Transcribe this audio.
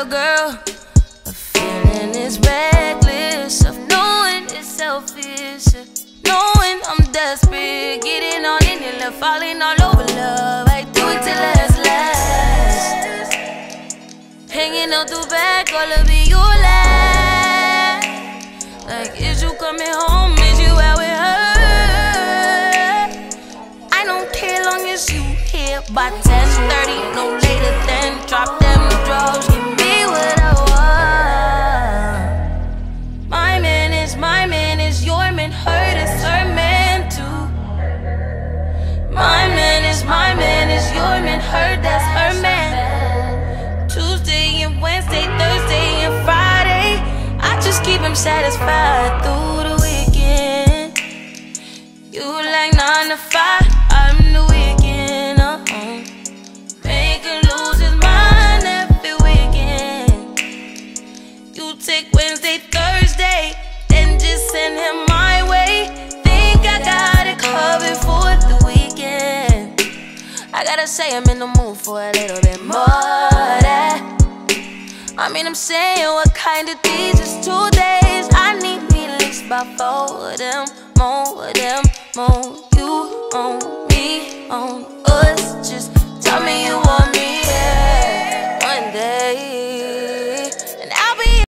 girl. A feeling is reckless of knowing it's selfish, knowing I'm desperate, getting on in your love, falling all over love. I do it till last. Hanging out the back, all of it you laugh. Like, is you coming home? Is you out with her? I don't care long as you here by 10:30, no later than drop them drugs, give me what I want. My man is your man, her is her man too. My man is your man, her that's her man. Tuesday and Wednesday, Thursday and Friday, I just keep him satisfied through the weekend. You like 9 to 5, I'm the weekend. Make him lose his mind every weekend. You take Wednesday, Thursday, then just send him my way. Think I got it covered for the weekend. I gotta say I'm in the mood for a little bit more of that. I mean, I'm saying, what kind of these is 2 days? I need me at least about 4 of them, more of them, more. You on me, on